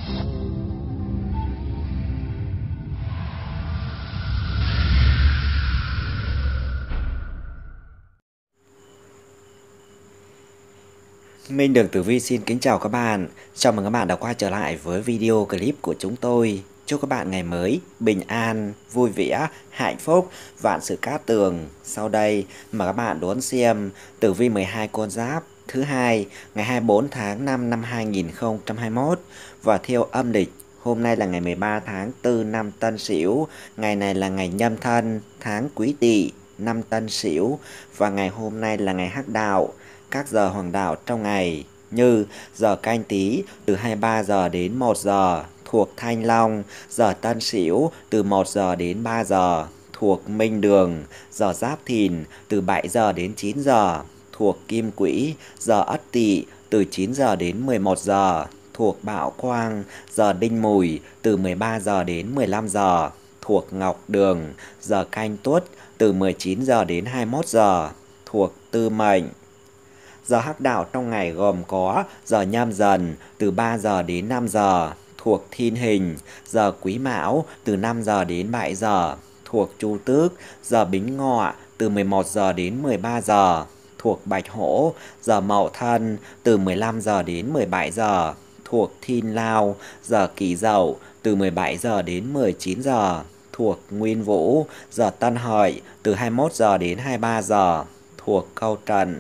Minh Đường Tử Vi xin kính chào các bạn. Chào mừng các bạn đã quay trở lại với video clip của chúng tôi. Chúc các bạn ngày mới bình an, vui vẻ, hạnh phúc, vạn sự cát tường. Sau đây mời các bạn đón xem Tử Vi 12 con giáp thứ hai ngày 24 tháng 5 năm 2021 và theo âm lịch. Hôm nay là ngày 13 tháng 4 năm Tân Sửu, ngày này là ngày Nhâm Thân, tháng Quý Tỵ, năm Tân Sửu và ngày hôm nay là ngày Hắc Đạo. Các giờ hoàng đạo trong ngày như giờ Canh Tý từ 23 giờ đến 1 giờ thuộc Thanh Long, giờ Tân Sửu từ 1 giờ đến 3 giờ thuộc Minh Đường, giờ Giáp Thìn từ 7 giờ đến 9 giờ thuộc Kim Quỹ, giờ Ất Tỵ từ 9 giờ đến 11 giờ thuộc Bảo Quang, giờ Đinh Mùi từ 13 giờ đến 15 giờ thuộc Ngọc Đường, giờ Canh Tuất từ 19 giờ đến 21 giờ thuộc Tư Mệnh. Giờ hắc đạo trong ngày gồm có giờ Nhâm Dần từ 3 giờ đến 5 giờ thuộc Thiên Hình, giờ Quý Mão từ 5 giờ đến 7 giờ thuộc Chu Tước, giờ Bính Ngọ từ 11 giờ đến 13 giờ thuộc Bạch Hổ, giờ Mậu Thân từ 15 giờ đến 17 giờ thuộc Thiên Lao, giờ Kỷ Dậu từ 17 giờ đến 19 giờ thuộc Nguyên Vũ, giờ Tân Hợi từ 21 giờ đến 23 giờ thuộc Câu Trần.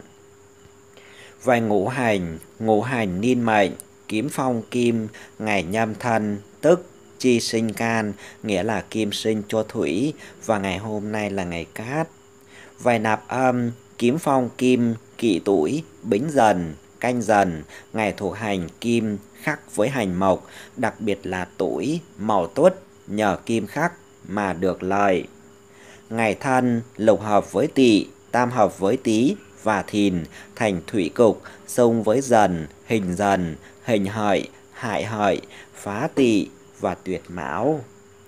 Về ngũ hành niên mệnh, Kiếm Phong Kim, ngày Nhâm Thân, tức chi sinh can, nghĩa là kim sinh cho thủy, và ngày hôm nay là ngày Cát. Về nạp âm, Kiếm Phong Kim, Kỷ Tuổi, Bính Dần, Canh Dần, ngày thuộc hành Kim khắc với hành Mộc, đặc biệt là Tuổi, Mậu Tuất, nhờ Kim khắc mà được lợi. Ngày Thân, lục hợp với Tỵ, tam hợp với Tý và Thìn, thành thủy cục, xung với Dần, hình Hợi, hại Hợi, phá Tỵ và tuyệt Mão.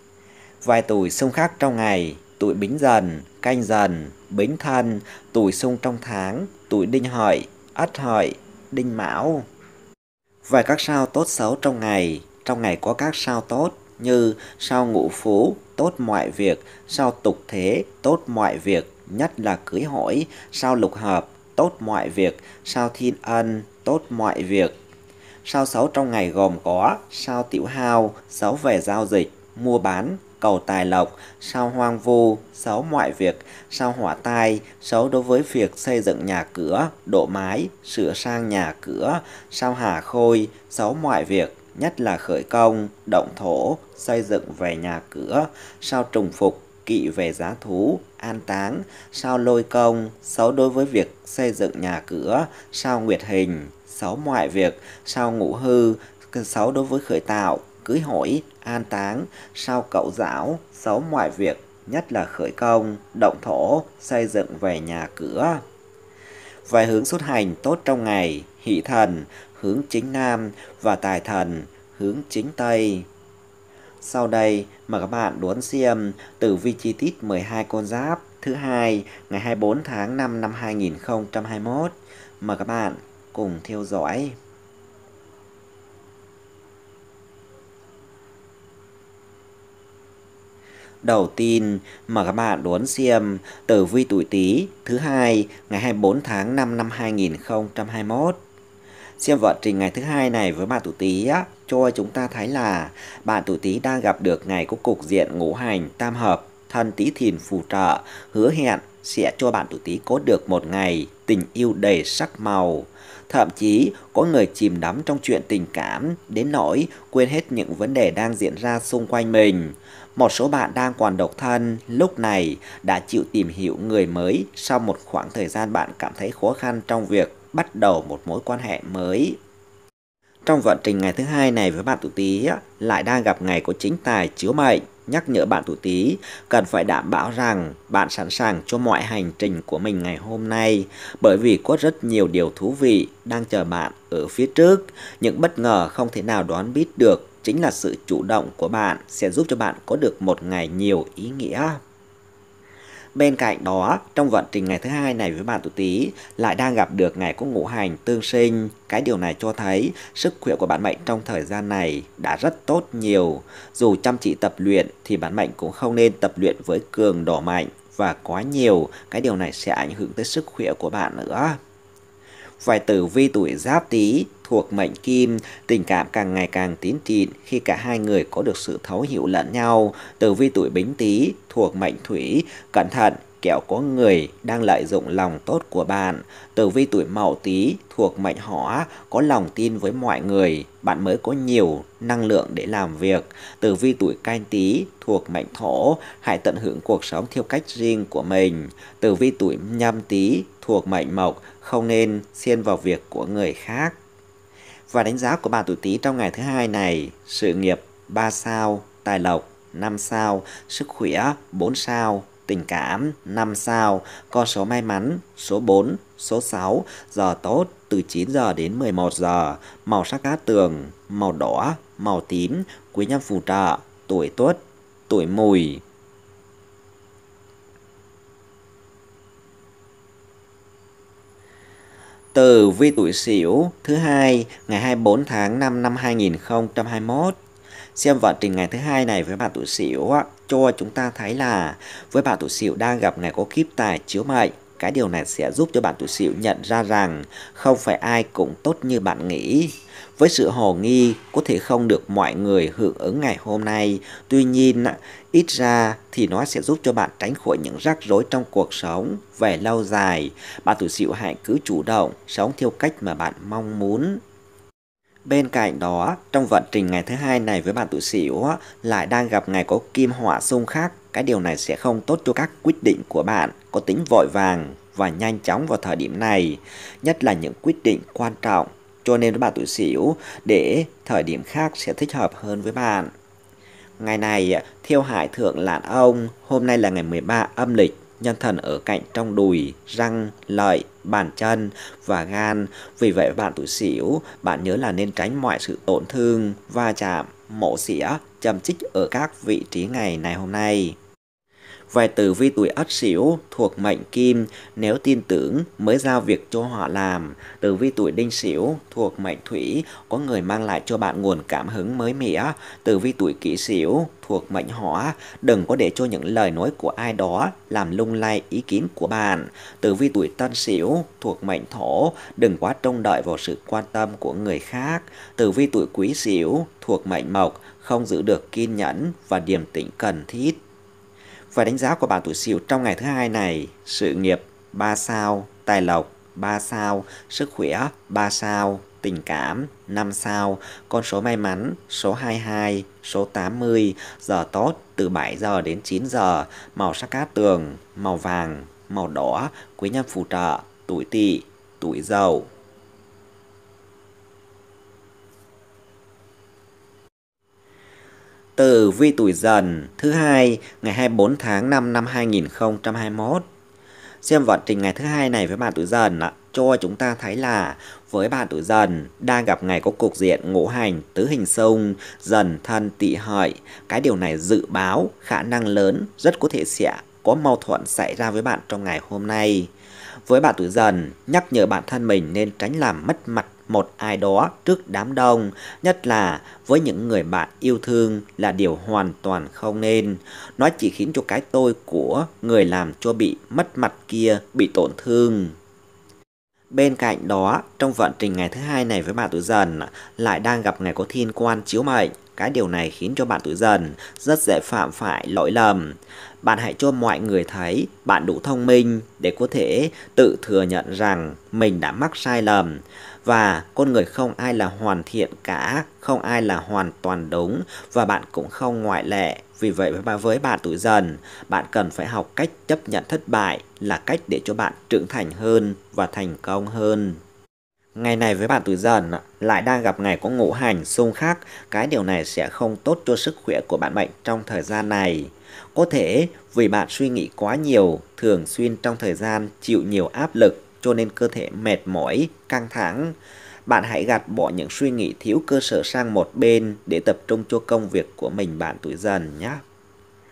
Vài tuổi xung khắc trong ngày: tuổi Bính Dần, Canh Dần, Bính Thân, tuổi xung trong tháng: tuổi Đinh Hợi, Ất Hợi, Đinh Mão. Vài các sao tốt xấu trong ngày có các sao tốt như sao Ngũ Phú, tốt mọi việc; sao Tục Thế, tốt mọi việc, nhất là cưới hỏi; sao Lục Hợp, tốt mọi việc; sao Thiên Ân, tốt mọi việc. Sao xấu trong ngày gồm có sao Tiểu Hao, xấu về giao dịch, mua bán, cầu tài lộc; sao Hoang Vu, xấu mọi việc; sao Hỏa Tai, xấu đối với việc xây dựng nhà cửa, độ mái, sửa sang nhà cửa; sao Hà Khôi, xấu mọi việc, nhất là khởi công, động thổ, xây dựng về nhà cửa; sao Trùng Phục, kỵ về giá thú, an táng; sao Lôi Công, xấu đối với việc xây dựng nhà cửa; sao Nguyệt Hình, xấu mọi việc; sao Ngũ Hư, xấu đối với khởi tạo, cưới hỏi, an táng; sao Cậu Dão, xấu mọi việc, nhất là khởi công, động thổ, xây dựng về nhà cửa. Về hướng xuất hành tốt trong ngày: Hỷ Thần hướng chính Nam và Tài Thần hướng chính Tây. Sau đây mời các bạn đón xem tử vi chi tiết 12 con giáp thứ hai ngày 24 tháng 5 năm 2021. Mời các bạn cùng theo dõi. Đầu tiên, mời các bạn đón xem tử vi tuổi Tý thứ hai ngày 24 tháng 5 năm 2021. Xem vận trình ngày thứ hai này với bạn tuổi Tý cho chúng ta thấy là bạn tuổi Tý đang gặp được ngày có cục diện ngũ hành tam hợp, Thân Tý Thìn phù trợ, hứa hẹn sẽ cho bạn tuổi Tý có được một ngày tình yêu đầy sắc màu. Thậm chí có người chìm đắm trong chuyện tình cảm đến nỗi quên hết những vấn đề đang diễn ra xung quanh mình. Một số bạn đang còn độc thân lúc này đã chịu tìm hiểu người mới sau một khoảng thời gian bạn cảm thấy khó khăn trong việc bắt đầu một mối quan hệ mới. Trong vận trình ngày thứ hai này với bạn tuổi Tý lại đang gặp ngày có chính tài chiếu mệnh, nhắc nhở bạn tuổi Tý cần phải đảm bảo rằng bạn sẵn sàng cho mọi hành trình của mình ngày hôm nay, bởi vì có rất nhiều điều thú vị đang chờ bạn ở phía trước. Những bất ngờ không thể nào đoán biết được chính là sự chủ động của bạn sẽ giúp cho bạn có được một ngày nhiều ý nghĩa. Bên cạnh đó, trong vận trình ngày thứ hai này với bạn tuổi Tý lại đang gặp được ngày có ngũ hành tương sinh. Cái điều này cho thấy sức khỏe của bạn mệnh trong thời gian này đã rất tốt nhiều. Dù chăm chỉ tập luyện thì bạn mệnh cũng không nên tập luyện với cường độ mạnh và quá nhiều. Cái điều này sẽ ảnh hưởng tới sức khỏe của bạn nữa. Vài tử vi tuổi Giáp Tý thuộc mệnh Kim, tình cảm càng ngày càng tín trịnh khi cả hai người có được sự thấu hiểu lẫn nhau. Tử vi tuổi Bính Tý thuộc mệnh Thủy, cẩn thận kẻo có người đang lợi dụng lòng tốt của bạn. Tử vi tuổi Mậu Tý thuộc mệnh Hỏa, có lòng tin với mọi người, bạn mới có nhiều năng lượng để làm việc. Tử vi tuổi Canh Tý thuộc mệnh Thổ, hãy tận hưởng cuộc sống theo cách riêng của mình. Tử vi tuổi Nhâm Tý thuộc mệnh Mộc, không nên xen vào việc của người khác. Và đánh giá của bạn tuổi Tý trong ngày thứ hai này: sự nghiệp 3 sao, tài lộc 5 sao, sức khỏe 4 sao, tình cảm 5 sao, con số may mắn số 4, số 6, giờ tốt từ 9 giờ đến 11 giờ, màu sắc cát tường, màu đỏ, màu tím, quý nhân phù trợ, tuổi Tuất, tuổi Mùi. Tử vi tuổi Sửu thứ hai ngày 24 tháng 5 năm 2021. Xem vận trình ngày thứ hai này với bạn tuổi Sửu cho chúng ta thấy là với bạn tuổi Sửu đang gặp ngày có kiếp tài chiếu mệnh. Cái điều này sẽ giúp cho bạn tuổi Sửu nhận ra rằng không phải ai cũng tốt như bạn nghĩ. Với sự hồ nghi có thể không được mọi người hưởng ứng ngày hôm nay, tuy nhiên ít ra thì nó sẽ giúp cho bạn tránh khỏi những rắc rối trong cuộc sống về lâu dài. Bạn tuổi Sửu hãy cứ chủ động sống theo cách mà bạn mong muốn. Bên cạnh đó, trong vận trình ngày thứ hai này với bạn tuổi Sửu lại đang gặp ngày có kim hỏa xung khắc. Cái điều này sẽ không tốt cho các quyết định của bạn, có tính vội vàng và nhanh chóng vào thời điểm này, nhất là những quyết định quan trọng. Cho nên với bạn tuổi Sửu, để thời điểm khác sẽ thích hợp hơn với bạn. Ngày này, theo hải thượng Lạn Ông, hôm nay là ngày 13 âm lịch, nhân thần ở cạnh trong đùi, răng, lợi, bàn chân và gan. Vì vậy bạn tuổi Sửu, bạn nhớ là nên tránh mọi sự tổn thương, va chạm, mổ xỉa, châm chích ở các vị trí ngày này hôm nay. Vài tử vi tuổi Ất Sửu thuộc mệnh Kim, nếu tin tưởng mới giao việc cho họ làm. Tử vi tuổi Đinh Sửu thuộc mệnh Thủy, có người mang lại cho bạn nguồn cảm hứng mới mẻ. Tử vi tuổi Kỷ Sửu thuộc mệnh Hỏa, đừng có để cho những lời nói của ai đó làm lung lay ý kiến của bạn. Tử vi tuổi Tân Sửu thuộc mệnh Thổ, đừng quá trông đợi vào sự quan tâm của người khác. Tử vi tuổi Quý Sửu thuộc mệnh Mộc, không giữ được kiên nhẫn và điềm tĩnh cần thiết. Và đánh giá của bạn tuổi Sửu trong ngày thứ hai này: sự nghiệp 3 sao, tài lộc 3 sao, sức khỏe 3 sao, tình cảm 5 sao, con số may mắn số 22, số 80, giờ tốt từ 7 giờ đến 9 giờ, màu sắc cát tường, màu vàng, màu đỏ, quý nhân phù trợ, tuổi Tỵ, tuổi Dậu. Tử vi tuổi Dần thứ hai ngày 24 tháng 5 năm 2021. Xem vận trình ngày thứ hai này với bạn tuổi Dần cho chúng ta thấy là với bạn tuổi Dần đang gặp ngày có cục diện ngũ hành tứ hình xung, Dần Thân Tỵ Hợi. Cái điều này dự báo khả năng lớn rất có thể sẽ có mâu thuẫn xảy ra với bạn trong ngày hôm nay. Với bạn tuổi Dần, nhắc nhở bản thân mình nên tránh làm mất mặt một ai đó trước đám đông, nhất là với những người bạn yêu thương là điều hoàn toàn không nên. Nó chỉ khiến cho cái tôi của người làm cho bị mất mặt kia bị tổn thương. Bên cạnh đó, trong vận trình ngày thứ hai này với bạn tuổi Dần lại đang gặp ngày có thiên quan chiếu mệnh. Cái điều này khiến cho bạn tuổi Dần rất dễ phạm phải lỗi lầm. Bạn hãy cho mọi người thấy bạn đủ thông minh để có thể tự thừa nhận rằng mình đã mắc sai lầm. Và con người không ai là hoàn thiện cả, không ai là hoàn toàn đúng và bạn cũng không ngoại lệ. Vì vậy với bạn tuổi Dần, bạn cần phải học cách chấp nhận thất bại là cách để cho bạn trưởng thành hơn và thành công hơn. Ngày này với bạn tuổi Dần lại đang gặp ngày có ngũ hành xung khắc. Cái điều này sẽ không tốt cho sức khỏe của bạn mệnh trong thời gian này. Có thể vì bạn suy nghĩ quá nhiều, thường xuyên trong thời gian chịu nhiều áp lực cho nên cơ thể mệt mỏi, căng thẳng. Bạn hãy gạt bỏ những suy nghĩ thiếu cơ sở sang một bên để tập trung cho công việc của mình bạn tuổi Dần nhé.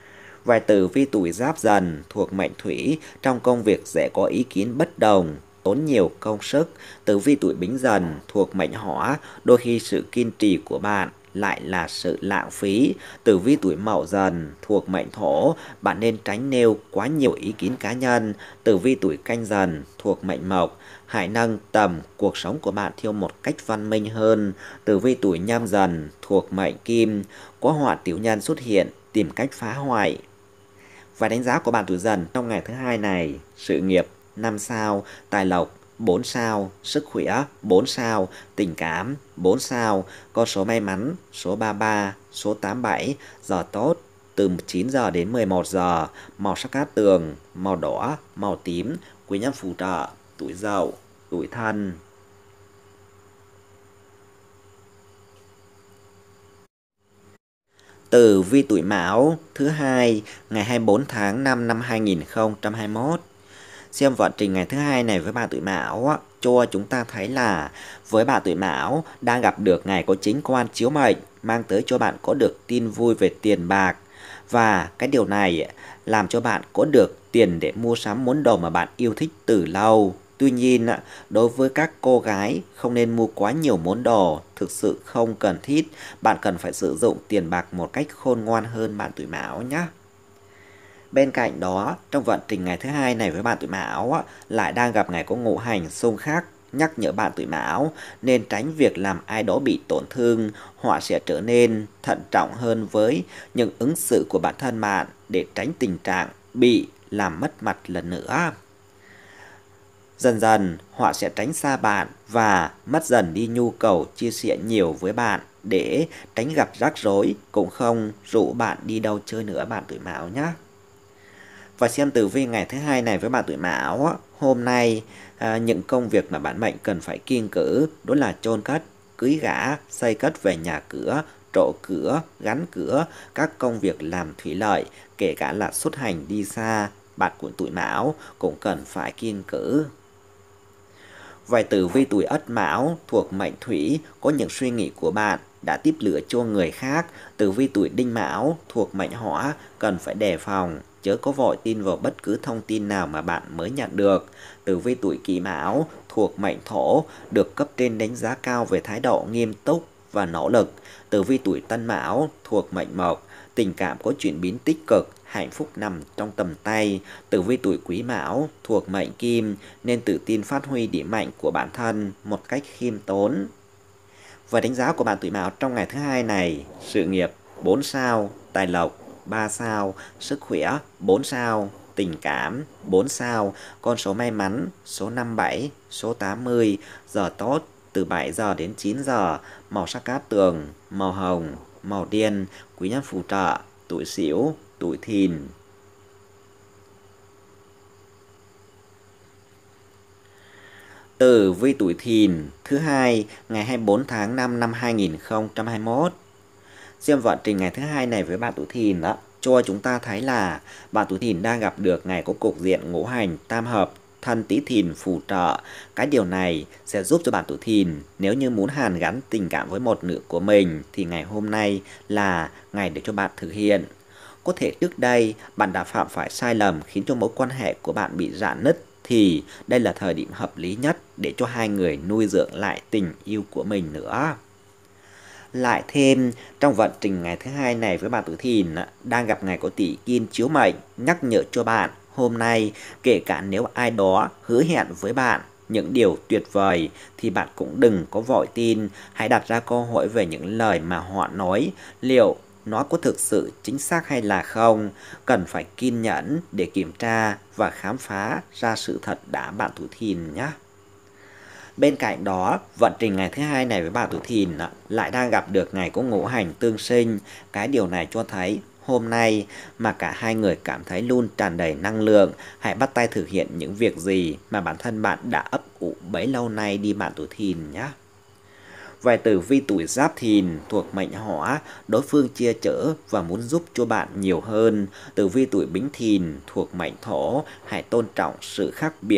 Vài tử vi tuổi Giáp Dần thuộc mệnh Thủy trong công việc dễ có ý kiến bất đồng, tốn nhiều công sức. Tử vi tuổi Bính Dần thuộc mệnh Hỏa, đôi khi sự kiên trì của bạn lại là sự lãng phí. Tử vi tuổi Mậu Dần thuộc mệnh Thổ, bạn nên tránh nêu quá nhiều ý kiến cá nhân. Tử vi tuổi Canh Dần thuộc mệnh Mộc, hãy nâng tầm cuộc sống của bạn theo một cách văn minh hơn. Tử vi tuổi Nhâm Dần thuộc mệnh Kim, có họa tiểu nhân xuất hiện tìm cách phá hoại. Và đánh giá của bạn tuổi Dần trong ngày thứ hai này: sự nghiệp 5 sao, tài lộc 4 sao, sức khỏe 4 sao, tình cảm 4 sao, con số may mắn số 33, số 87, giờ tốt từ 9 giờ đến 11 giờ, màu sắc cát tường, màu đỏ, màu tím, quý nhân phù trợ, tuổi Dậu, tuổi Thân. Tử vi tuổi Mão thứ hai ngày 24 tháng 5 năm 2021. Xem vận trình ngày thứ hai này với bạn tuổi Mão cho chúng ta thấy là với bạn tuổi Mão đang gặp được ngày có chính quan chiếu mệnh, mang tới cho bạn có được tin vui về tiền bạc, và cái điều này làm cho bạn có được tiền để mua sắm món đồ mà bạn yêu thích từ lâu. Tuy nhiên, đối với các cô gái không nên mua quá nhiều món đồ thực sự không cần thiết. Bạn cần phải sử dụng tiền bạc một cách khôn ngoan hơn bạn tuổi Mão nhé. Bên cạnh đó, trong vận trình ngày thứ hai này với bạn tuổi Mão lại đang gặp ngày có ngũ hành xung khắc, nhắc nhở bạn tuổi Mão nên tránh việc làm ai đó bị tổn thương. Họ sẽ trở nên thận trọng hơn với những ứng xử của bản thân bạn để tránh tình trạng bị làm mất mặt lần nữa. Dần dần, họ sẽ tránh xa bạn và mất dần đi nhu cầu chia sẻ nhiều với bạn để tránh gặp rắc rối, cũng không rủ bạn đi đâu chơi nữa bạn tuổi Mão nhé. Và xem tử vi ngày thứ hai này với bạn tuổi Mão, hôm nay những công việc mà bạn mệnh cần phải kiêng cữ đó là chôn cất, cưới gả, xây cất về nhà cửa, trổ cửa, gắn cửa, các công việc làm thủy lợi, kể cả là xuất hành đi xa, bạn của tuổi Mão cũng cần phải kiêng cữ. Vài tử vi tuổi Ất Mão thuộc mệnh Thủy, có những suy nghĩ của bạn đã tiếp lửa cho người khác. Tử vi tuổi Đinh Mão thuộc mệnh Hỏa, cần phải đề phòng, chớ có vội tin vào bất cứ thông tin nào mà bạn mới nhận được. Tử vi tuổi Kỷ Mão thuộc mệnh Thổ, được cấp trên đánh giá cao về thái độ nghiêm túc và nỗ lực. Tử vi tuổi Tân Mão thuộc mệnh Mộc, tình cảm có chuyển biến tích cực, hạnh phúc nằm trong tầm tay. Tử vi tuổi Quý Mão thuộc mệnh Kim, nên tự tin phát huy điểm mạnh của bản thân một cách khiêm tốn. Và đánh giá của bạn tuổi Mão trong ngày thứ hai này: sự nghiệp 4 sao, tài lộc 3 sao, sức khỏe 4 sao, tình cảm 4 sao, con số may mắn số 57, số 80, giờ tốt từ 7 giờ đến 9 giờ, màu sắc cát tường, màu hồng, màu đen, quý nhân phù trợ, tuổi Sửu, tuổi Thìn. Tử vi tuổi Thìn thứ hai ngày 24 tháng 5 năm 2021. Xem vận trình ngày thứ hai này với bạn tuổi Thìn cho chúng ta thấy là bạn tuổi Thìn đang gặp được ngày có cục diện ngũ hành tam hợp, thân Tý Thìn phù trợ. Cái điều này sẽ giúp cho bạn tuổi Thìn nếu như muốn hàn gắn tình cảm với một nửa của mình thì ngày hôm nay là ngày để cho bạn thực hiện. Có thể trước đây bạn đã phạm phải sai lầm khiến cho mối quan hệ của bạn bị rạn nứt, thì đây là thời điểm hợp lý nhất để cho hai người nuôi dưỡng lại tình yêu của mình nữa. Lại thêm, trong vận trình ngày thứ hai này với bạn tuổi Thìn đang gặp ngày có Tỷ Kim chiếu mệnh, nhắc nhở cho bạn hôm nay kể cả nếu ai đó hứa hẹn với bạn những điều tuyệt vời thì bạn cũng đừng có vội tin. Hãy đặt ra câu hỏi về những lời mà họ nói, liệu nó có thực sự chính xác hay là không. Cần phải kiên nhẫn để kiểm tra và khám phá ra sự thật đã bạn tuổi Thìn nhé. Bên cạnh đó, vận trình ngày thứ hai này với bạn tuổi Thìn lại đang gặp được ngày có ngũ hành tương sinh. Cái điều này cho thấy hôm nay mà cả hai người cảm thấy luôn tràn đầy năng lượng, hãy bắt tay thực hiện những việc gì mà bản thân bạn đã ấp ủ bấy lâu nay đi bạn tuổi Thìn nhé. Vài tử vi tuổi Giáp Thìn thuộc mệnh Hỏa, đối phương che chở và muốn giúp cho bạn nhiều hơn. Tử vi tuổi Bính Thìn thuộc mệnh Thổ, hãy tôn trọng sự khác biệt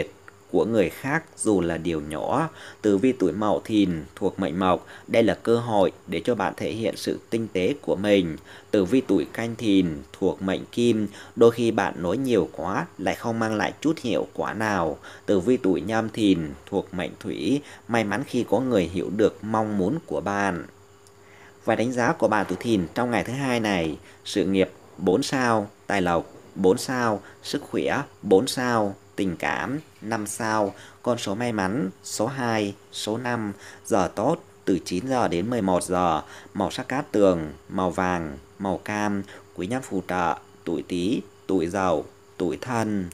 của người khác dù là điều nhỏ. Tử vi tuổi Mậu Thìn thuộc mệnh Mộc, đây là cơ hội để cho bạn thể hiện sự tinh tế của mình. Tử vi tuổi Canh Thìn thuộc mệnh Kim, đôi khi bạn nói nhiều quá lại không mang lại chút hiệu quả nào. Tử vi tuổi Nhâm Thìn thuộc mệnh Thủy, may mắn khi có người hiểu được mong muốn của bạn. Và đánh giá của bạn tuổi Thìn trong ngày thứ hai này: sự nghiệp 4 sao, tài lộc 4 sao, sức khỏe 4 sao, tình cảm 5 sao, con số may mắn số 2, số 5, giờ tốt từ 9 giờ đến 11 giờ, màu sắc cát tường, màu vàng, màu cam, quý nhân phù trợ, tuổi Tý, tuổi Dậu, tuổi Thân.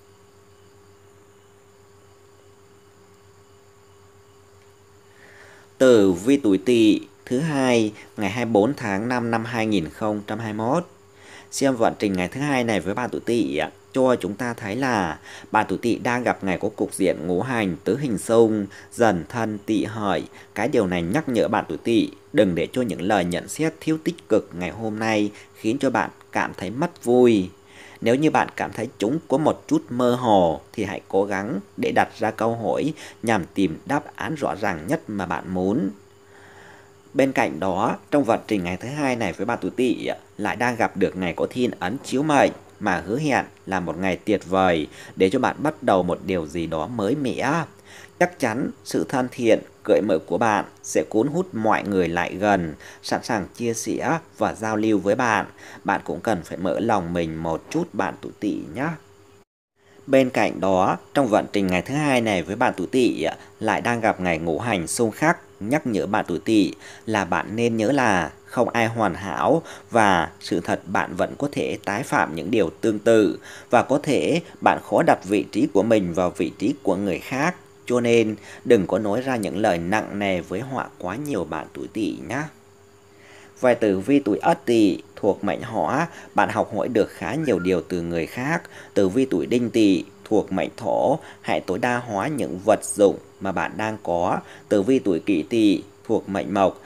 Tử vi tuổi Tỵ thứ hai ngày 24 tháng 5 năm 2021. Xem vận trình ngày thứ hai này với bạn tuổi Tỵ cho chúng ta thấy là bạn tuổi Tỵ đang gặp ngày có cục diện ngũ hành tứ hình xung, Dần Thân Tỵ Hợi. Cái điều này nhắc nhở bạn tuổi Tỵ đừng để cho những lời nhận xét thiếu tích cực ngày hôm nay khiến cho bạn cảm thấy mất vui. Nếu như bạn cảm thấy chúng có một chút mơ hồ thì hãy cố gắng để đặt ra câu hỏi nhằm tìm đáp án rõ ràng nhất mà bạn muốn. Bên cạnh đó, trong vận trình ngày thứ hai này với bạn tuổi Tỵ lại đang gặp được ngày có thiên ấn chiếu mệnh mà hứa hẹn là một ngày tuyệt vời để cho bạn bắt đầu một điều gì đó mới mẻ. Chắc chắn sự thân thiện, cởi mở của bạn sẽ cuốn hút mọi người lại gần, sẵn sàng chia sẻ và giao lưu với bạn. Bạn cũng cần phải mở lòng mình một chút bạn tuổi Tỵ nhé. Bên cạnh đó, trong vận trình ngày thứ hai này với bạn tuổi Tỵ lại đang gặp ngày ngũ hành xung khắc, nhắc nhở bạn tuổi Tỵ là bạn nên nhớ là không ai hoàn hảo và sự thật bạn vẫn có thể tái phạm những điều tương tự và có thể bạn khó đặt vị trí của mình vào vị trí của người khác. Cho nên đừng có nói ra những lời nặng nề với họ quá nhiều bạn tuổi Tỵ nhé. Về tử vi tuổi Ất Tỵ thuộc mệnh Hỏa, bạn học hỏi được khá nhiều điều từ người khác. Tử vi tuổi Đinh Tỵ thuộc mệnh Thổ, hãy tối đa hóa những vật dụng mà bạn đang có. Tử vi tuổi Kỷ Tỵ thuộc mệnh Mộc,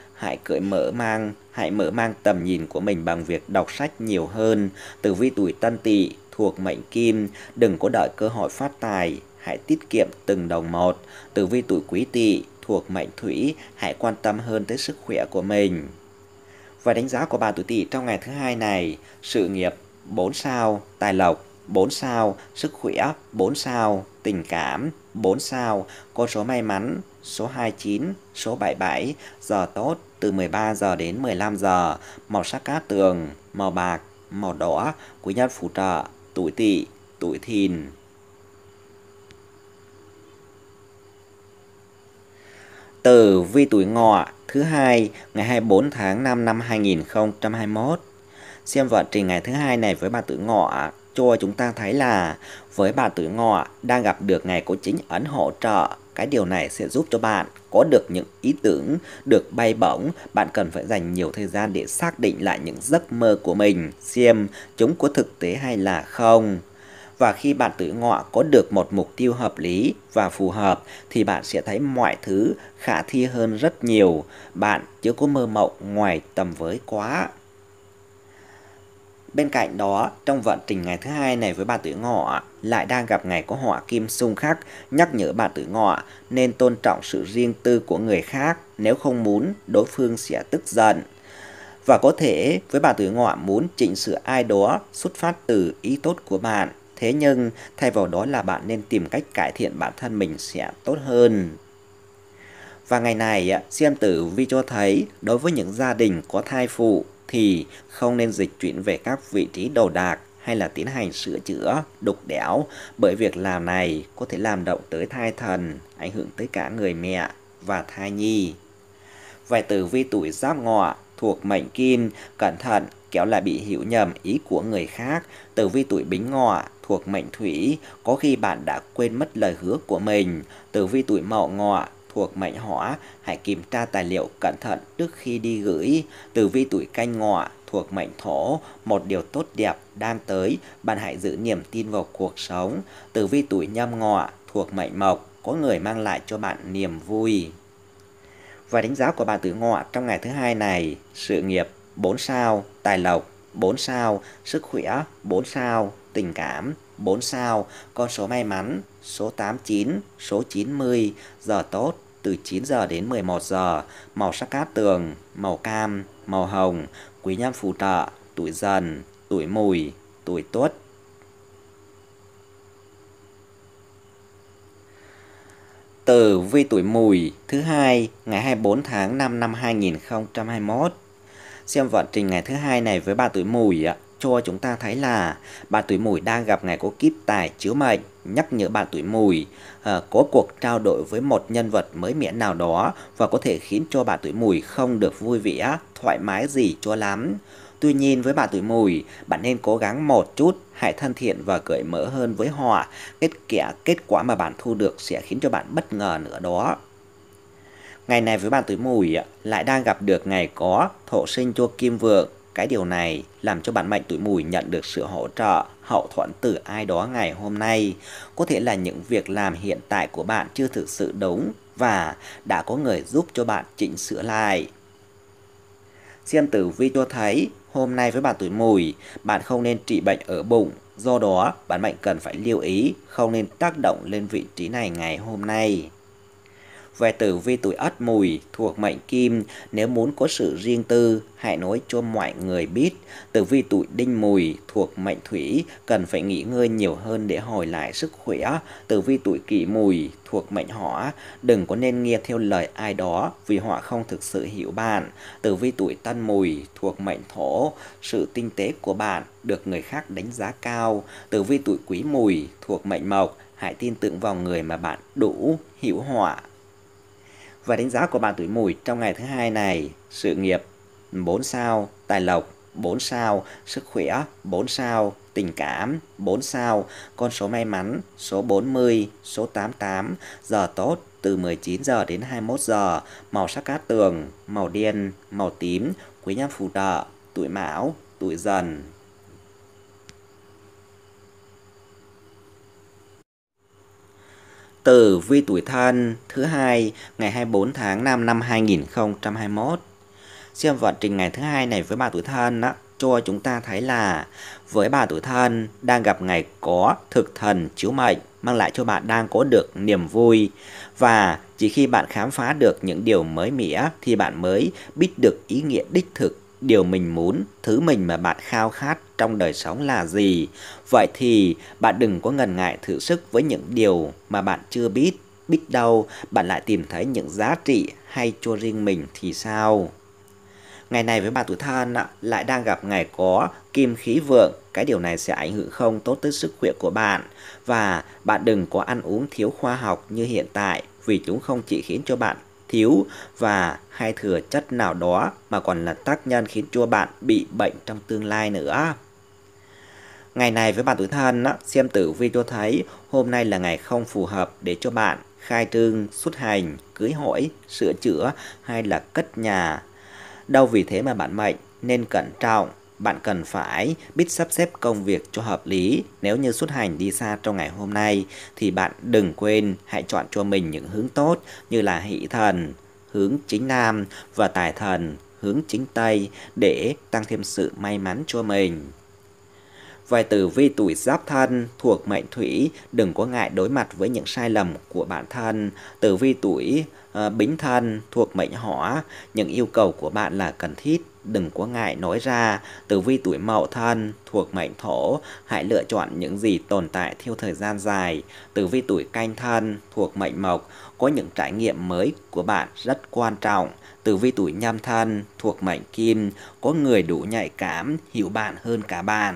hãy mở mang tầm nhìn của mình bằng việc đọc sách nhiều hơn. Tử vi tuổi Tân Tỵ thuộc mệnh Kim, đừng có đợi cơ hội phát tài, hãy tiết kiệm từng đồng một. Tử vi tuổi Quý Tỵ thuộc mệnh Thủy, hãy quan tâm hơn tới sức khỏe của mình. Và đánh giá của bạn tuổi Tỵ trong ngày thứ hai này: sự nghiệp 4 sao, tài lộc 4 sao, sức khỏe 4 sao, tình cảm 4 sao, con số may mắn số 29, số 77, giờ tốt từ 13 giờ đến 15 giờ, màu sắc cát tường, màu bạc, màu đỏ, quý nhân phù trợ, tuổi Tỵ, tuổi Thìn. Tử vi tuổi Ngọ thứ hai ngày 24 tháng 5 năm 2021. Xem vận trình ngày thứ hai này với bạn tuổi Ngọ cho chúng ta thấy là với bạn tuổi Ngọ đang gặp được ngày có chính ấn hỗ trợ. Cái điều này sẽ giúp cho bạn có được những ý tưởng được bay bổng. Bạn cần phải dành nhiều thời gian để xác định lại những giấc mơ của mình, xem chúng có thực tế hay là không. Và khi bạn tuổi Ngọ có được một mục tiêu hợp lý và phù hợp thì bạn sẽ thấy mọi thứ khả thi hơn rất nhiều. Bạn chưa có mơ mộng ngoài tầm với quá. Bên cạnh đó, trong vận trình ngày thứ hai này với bạn tuổi Ngọ lại đang gặp ngày có hỏa kim xung khắc, nhắc nhở bạn tuổi Ngọ nên tôn trọng sự riêng tư của người khác, nếu không muốn đối phương sẽ tức giận. Và có thể với bạn tuổi Ngọ muốn chỉnh sửa ai đó xuất phát từ ý tốt của bạn, thế nhưng thay vào đó là bạn nên tìm cách cải thiện bản thân mình sẽ tốt hơn. Và ngày này, xem tử vi cho thấy đối với những gia đình có thai phụ thì không nên dịch chuyển về các vị trí đồ đạc hay là tiến hành sửa chữa, đục đẽo, bởi việc làm này có thể làm động tới thai thần, ảnh hưởng tới cả người mẹ và thai nhi. Về tử vi tuổi Giáp Ngọ thuộc mệnh Kim, cẩn thận kéo lại bị hiểu nhầm ý của người khác. Tử vi tuổi Bính Ngọ thuộc mệnh Thủy, có khi bạn đã quên mất lời hứa của mình. Tử vi tuổi Mậu Ngọ thuộc mệnh Hỏa, hãy kiểm tra tài liệu cẩn thận trước khi đi gửi. Tử vi tuổi Canh Ngọ thuộc mệnh Thổ, một điều tốt đẹp đang tới, bạn hãy giữ niềm tin vào cuộc sống. Tử vi tuổi Nhâm Ngọ thuộc mệnh Mộc, có người mang lại cho bạn niềm vui. Và đánh giá của bạn tuổi Ngọ trong ngày thứ hai này: sự nghiệp 4 sao, tài lộc 4 sao, sức khỏe 4 sao, tình cảm 4 sao, con số may mắn số 89, số 90, giờ tốt từ 9 giờ đến 11 giờ, màu sắc cát tường, màu cam, màu hồng, quý nhân phù trợ, tuổi Dần, tuổi Mùi, tuổi Tuất. Tử vi tuổi Mùi thứ hai ngày 24 tháng 5 năm 2021. Xem vận trình ngày thứ hai này với bà tuổi Mùi cho chúng ta thấy là bà tuổi Mùi đang gặp ngày có kíp tài chiếu mệnh, nhắc nhở bà tuổi Mùi có cuộc trao đổi với một nhân vật mới mẻ nào đó và có thể khiến cho bà tuổi Mùi không được vui vẻ, thoải mái gì cho lắm. Tuy nhiên với bà tuổi Mùi, bạn nên cố gắng một chút, hãy thân thiện và cởi mở hơn với họ. Kết quả mà bạn thu được sẽ khiến cho bạn bất ngờ nữa đó. Ngày này với bạn tuổi Mùi lại đang gặp được ngày có thổ sinh cho Kim Vượng. Cái điều này làm cho bạn mệnh tuổi Mùi nhận được sự hỗ trợ, hậu thuẫn từ ai đó ngày hôm nay. Có thể là những việc làm hiện tại của bạn chưa thực sự đúng và đã có người giúp cho bạn chỉnh sửa lại. Xem tử vi cho thấy hôm nay với bạn tuổi Mùi, bạn không nên trị bệnh ở bụng. Do đó, bạn mệnh cần phải lưu ý không nên tác động lên vị trí này ngày hôm nay. Về tử vi tuổi Ất Mùi thuộc mệnh Kim, nếu muốn có sự riêng tư, hãy nói cho mọi người biết. Tử vi tuổi Đinh Mùi thuộc mệnh Thủy, cần phải nghỉ ngơi nhiều hơn để hồi lại sức khỏe. Tử vi tuổi Kỷ Mùi thuộc mệnh Hỏa, đừng có nên nghe theo lời ai đó vì họ không thực sự hiểu bạn. Tử vi tuổi Tân Mùi thuộc mệnh Thổ, sự tinh tế của bạn được người khác đánh giá cao. Tử vi tuổi Quý Mùi thuộc mệnh Mộc, hãy tin tưởng vào người mà bạn đủ hiểu họ. Và đánh giá của bạn tuổi Mùi trong ngày thứ hai này: sự nghiệp 4 sao, tài lộc 4 sao, sức khỏe 4 sao, tình cảm 4 sao, con số may mắn số 40, số 88, giờ tốt từ 19 giờ đến 21 giờ, màu sắc cát tường, màu đen, màu tím, quý nhân phù trợ, tuổi Mão, tuổi Dần. Tử vi tuổi Thân thứ hai ngày 24 tháng 5 năm 2021. Xem vận trình ngày thứ hai này với bà tuổi Thân cho chúng ta thấy là với bà tuổi Thân đang gặp ngày có thực thần chiếu mệnh, mang lại cho bạn đang có được niềm vui. Và chỉ khi bạn khám phá được những điều mới mẻ thì bạn mới biết được ý nghĩa đích thực, điều mình muốn, thứ mình mà bạn khao khát trong đời sống là gì. Vậy thì bạn đừng có ngần ngại thử sức với những điều mà bạn chưa biết. Biết đâu bạn lại tìm thấy những giá trị hay cho riêng mình thì sao? Ngày này với bà tuổi Thân lại đang gặp ngày có kim khí vượng. Cái điều này sẽ ảnh hưởng không tốt tới sức khỏe của bạn. Và bạn đừng có ăn uống thiếu khoa học như hiện tại, vì chúng không chỉ khiến cho bạn thiếu và hay thừa chất nào đó mà còn là tác nhân khiến cho bạn bị bệnh trong tương lai nữa. Ngày này với bạn tuổi Thân xem tử vi cho thấy hôm nay là ngày không phù hợp để cho bạn khai trương, xuất hành, cưới hỏi, sửa chữa hay là cất nhà. Đâu vì thế mà bạn mệnh nên cẩn trọng, bạn cần phải biết sắp xếp công việc cho hợp lý. Nếu như xuất hành đi xa trong ngày hôm nay thì bạn đừng quên hãy chọn cho mình những hướng tốt như là hỷ thần, hướng chính nam và tài thần, hướng chính tây để tăng thêm sự may mắn cho mình. Về tử vi tuổi Giáp Thân thuộc mệnh Thủy, đừng có ngại đối mặt với những sai lầm của bản thân. Tử vi tuổi Bính Thân thuộc mệnh Hỏa, những yêu cầu của bạn là cần thiết, đừng có ngại nói ra. Tử vi tuổi Mậu Thân thuộc mệnh Thổ, hãy lựa chọn những gì tồn tại theo thời gian dài. Tử vi tuổi Canh Thân thuộc mệnh Mộc, có những trải nghiệm mới của bạn rất quan trọng. Tử vi tuổi Nhâm Thân thuộc mệnh Kim, có người đủ nhạy cảm, hiểu bạn hơn cả bạn.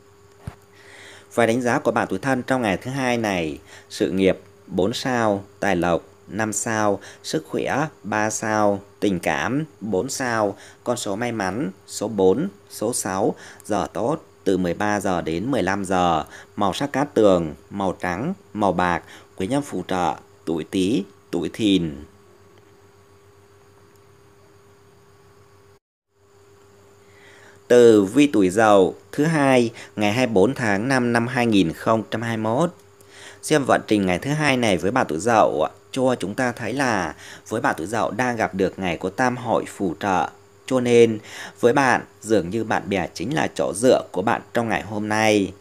Và đánh giá của bạn tuổi Thân trong ngày thứ hai này: sự nghiệp 4 sao, tài lộc 5 sao, sức khỏe 3 sao, tình cảm 4 sao, con số may mắn số 4, số 6, giờ tốt từ 13 giờ đến 15 giờ, màu sắc cát tường, màu trắng, màu bạc, quý nhân phù trợ, tuổi Tý, tuổi Thìn. Tử vi tuổi Dậu thứ hai ngày 24 tháng 5 năm 2021. Xem vận trình ngày thứ hai này với bà tuổi Dậu cho chúng ta thấy là với bà tuổi Dậu đang gặp được ngày có tam hội phù trợ. Cho nên với bạn dường như bạn bè chính là chỗ dựa của bạn trong ngày hôm nay.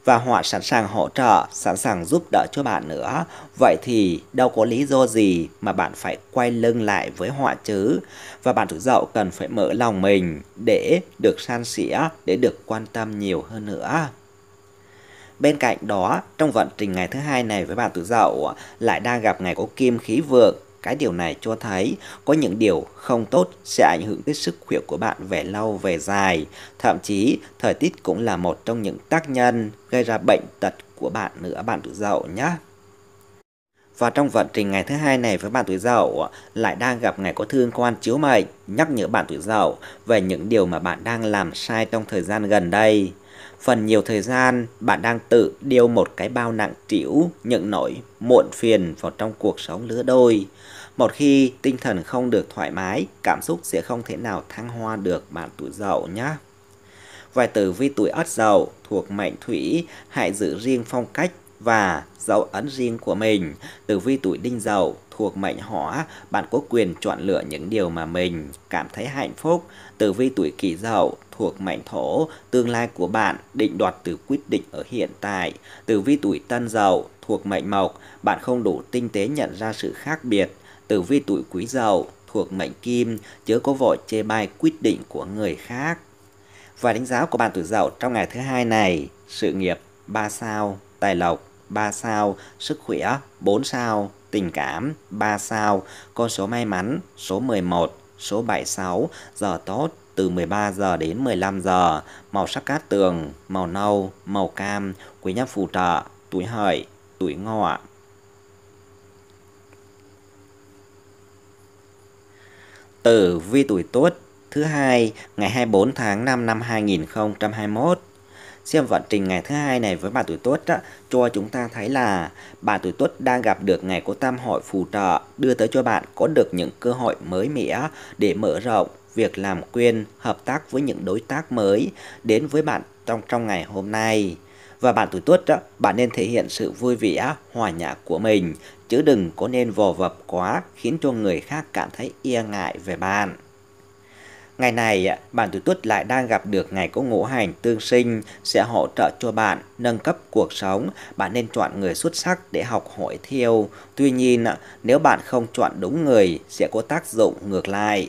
và họ sẵn sàng hỗ trợ, sẵn sàng giúp đỡ cho bạn nữa. Vậy thì đâu có lý do gì mà bạn phải quay lưng lại với họ chứ? Và bạn tuổi Dậu cần phải mở lòng mình để được san sẻ, để được quan tâm nhiều hơn nữa. Bên cạnh đó, trong vận trình ngày thứ hai này với bạn tuổi Dậu lại đang gặp ngày có kim khí vượng. Cái điều này cho thấy có những điều không tốt sẽ ảnh hưởng tới sức khỏe của bạn về lâu về dài. Thậm chí, thời tiết cũng là một trong những tác nhân gây ra bệnh tật của bạn nữa, bạn tuổi Dậu nhé. Và trong vận trình ngày thứ hai này với bạn tuổi Dậu lại đang gặp ngày có thương quan chiếu mệnh, nhắc nhở bạn tuổi Dậu về những điều mà bạn đang làm sai trong thời gian gần đây. Phần nhiều thời gian bạn đang tự điêu một cái bao nặng trĩu những nỗi muộn phiền vào trong cuộc sống lứa đôi. Một khi tinh thần không được thoải mái, cảm xúc sẽ không thể nào thăng hoa được bạn tuổi Dậu nhé. Vài tử vi tuổi Ất Dậu thuộc mệnh Thủy, hãy giữ riêng phong cách và dấu ấn riêng của mình. Tử vi tuổi Đinh Dậu thuộc mệnh Hỏa, bạn có quyền chọn lựa những điều mà mình cảm thấy hạnh phúc. Tử vi tuổi Kỷ Dậu thuộc mệnh Thổ, tương lai của bạn định đoạt từ quyết định ở hiện tại. Tử vi tuổi Tân Dậu thuộc mệnh Mộc, bạn không đủ tinh tế nhận ra sự khác biệt. Tử vi tuổi Quý Dậu thuộc mệnh Kim, chớ có vội chê bai quyết định của người khác. Và đánh giá của bạn tuổi Dậu trong ngày thứ hai này: sự nghiệp 3 sao, tài lộc 3 sao, sức khỏe 4 sao, tình cảm 3 sao, con số may mắn số 11, số 76, giờ tốt từ 13 giờ đến 15 giờ, màu sắc cát tường, màu nâu, màu cam, quý nhân phù trợ, tuổi Hợi, tuổi Ngọ. Tử vi tuổi Tuất thứ hai ngày 24 tháng 5 năm 2021. Xem vận trình ngày thứ hai này với bạn tuổi Tuất cho chúng ta thấy là bạn tuổi Tuất đang gặp được ngày có tam hội phù trợ, đưa tới cho bạn có được những cơ hội mới mẻ để mở rộng việc làm quen, hợp tác với những đối tác mới đến với bạn trong ngày hôm nay. Và bạn tuổi Tuất bạn nên thể hiện sự vui vẻ, hòa nhã của mình, chứ đừng có nên vò vập quá khiến cho người khác cảm thấy e ngại về bạn. Ngày này, bạn tuổi Tuất lại đang gặp được ngày có ngũ hành tương sinh sẽ hỗ trợ cho bạn nâng cấp cuộc sống. Bạn nên chọn người xuất sắc để học hỏi theo. Tuy nhiên, nếu bạn không chọn đúng người sẽ có tác dụng ngược lại.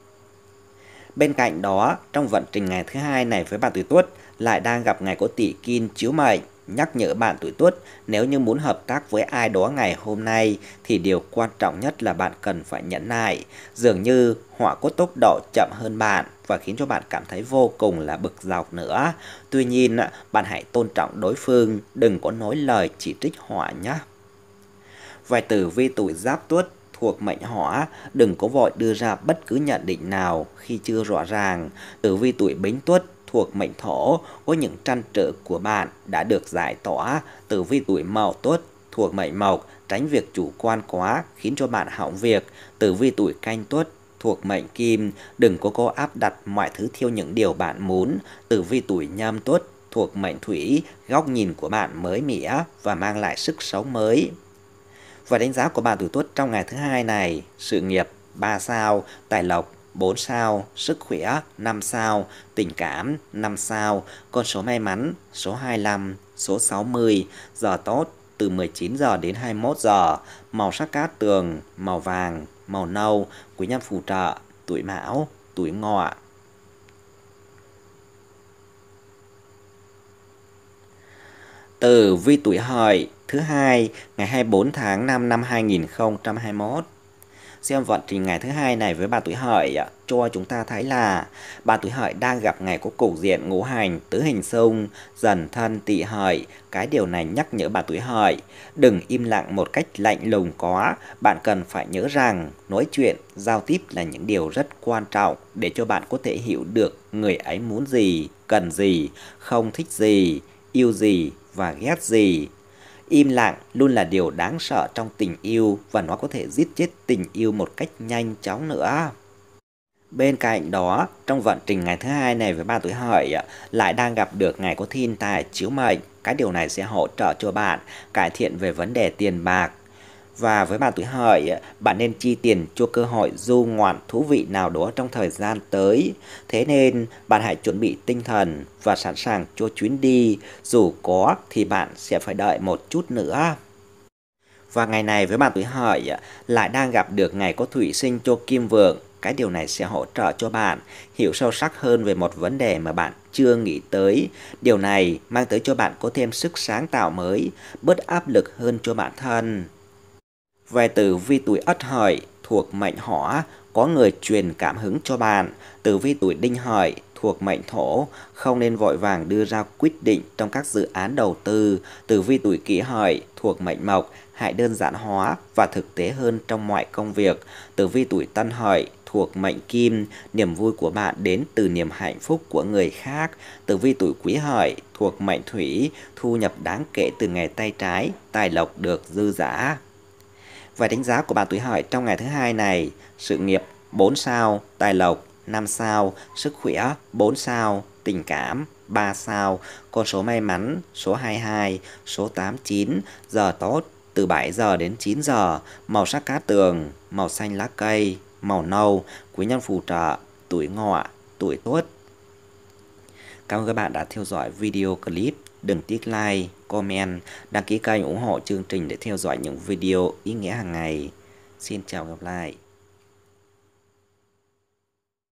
Bên cạnh đó, trong vận trình ngày thứ hai này với bạn tuổi Tuất lại đang gặp ngày có Tỵ Kim chiếu mệnh, nhắc nhở bạn tuổi Tuất nếu như muốn hợp tác với ai đó ngày hôm nay thì điều quan trọng nhất là bạn cần phải nhẫn nại. Dường như họ có tốc độ chậm hơn bạn và khiến cho bạn cảm thấy vô cùng là bực dọc nữa. Tuy nhiên, bạn hãy tôn trọng đối phương, đừng có nói lời chỉ trích họ nhé. Vài tử vi tuổi Giáp Tuất thuộc mệnh Hỏa, đừng có vội đưa ra bất cứ nhận định nào khi chưa rõ ràng. Tử vi tuổi Bính Tuất thuộc mệnh Thổ, có những trăn trở của bạn đã được giải tỏa. Tử vi tuổi Mậu Tuất thuộc mệnh Mộc, tránh việc chủ quan quá khiến cho bạn hỏng việc. Tử vi tuổi Canh Tuất thuộc mệnh Kim, đừng có áp đặt mọi thứ theo những điều bạn muốn. Tử vi tuổi Nhâm Tuất thuộc mệnh Thủy, góc nhìn của bạn mới mẻ và mang lại sức sống mới. Và đánh giá của bạn tuổi Tuất trong ngày thứ hai này: sự nghiệp 3 sao, tài lộc 4 sao, sức khỏe 5 sao, tình cảm 5 sao, con số may mắn số 25, số 60, giờ tốt từ 19 giờ đến 21 giờ, màu sắc cát tường, màu vàng, màu nâu, quý nhân phù trợ, tuổi Mão, tuổi Ngọ. Tử vi tuổi Hợi thứ hai ngày 24 tháng 5 năm 2021. Xem vận trình ngày thứ hai này với bạn tuổi Hợi cho chúng ta thấy là bạn tuổi Hợi đang gặp ngày có cục diện ngũ hành tứ hình xung, Dần Thân, Tỵ Hợi. Cái điều này nhắc nhở bạn tuổi Hợi đừng im lặng một cách lạnh lùng quá. Bạn cần phải nhớ rằng nói chuyện, giao tiếp là những điều rất quan trọng để cho bạn có thể hiểu được người ấy muốn gì, cần gì, không thích gì, yêu gì và ghét gì. Im lặng luôn là điều đáng sợ trong tình yêu và nó có thể giết chết tình yêu một cách nhanh chóng nữa. Bên cạnh đó, trong vận trình ngày thứ hai này với bạn tuổi Hợi lại đang gặp được ngày có thiên tài chiếu mệnh. Cái điều này sẽ hỗ trợ cho bạn cải thiện về vấn đề tiền bạc. Và với bạn tuổi Hợi, bạn nên chi tiền cho cơ hội du ngoạn thú vị nào đó trong thời gian tới. Thế nên bạn hãy chuẩn bị tinh thần và sẵn sàng cho chuyến đi, dù có thì bạn sẽ phải đợi một chút nữa. Và ngày này với bạn tuổi Hợi lại đang gặp được ngày có thủy sinh cho Kim Vượng. Cái điều này sẽ hỗ trợ cho bạn hiểu sâu sắc hơn về một vấn đề mà bạn chưa nghĩ tới. Điều này mang tới cho bạn có thêm sức sáng tạo mới, bớt áp lực hơn cho bản thân. Về tử vi tuổi Ất Hợi thuộc mệnh Hỏa, có người truyền cảm hứng cho bạn. Tử vi tuổi Đinh Hợi thuộc mệnh Thổ, không nên vội vàng đưa ra quyết định trong các dự án đầu tư. Tử vi tuổi Kỷ Hợi thuộc mệnh Mộc, hãy đơn giản hóa và thực tế hơn trong mọi công việc. Tử vi tuổi Tân Hợi thuộc mệnh Kim, niềm vui của bạn đến từ niềm hạnh phúc của người khác. Tử vi tuổi Quý Hợi thuộc mệnh Thủy, thu nhập đáng kể từ nghề tay trái, tài lộc được dư dả. Và đánh giá của bạn tuổi Hợi trong ngày thứ hai này: sự nghiệp 4 sao, tài lộc 5 sao, sức khỏe 4 sao, tình cảm 3 sao, con số may mắn số 22, số 89, giờ tốt từ 7 giờ đến 9 giờ, màu sắc cát tường, màu xanh lá cây, màu nâu, quý nhân phù trợ, tuổi Ngọ, tuổi Tuất. Cảm ơn các bạn đã theo dõi video clip. Đừng tiếc like, comment, đăng ký kênh ủng hộ chương trình để theo dõi những video ý nghĩa hàng ngày. Xin chào, gặp lại.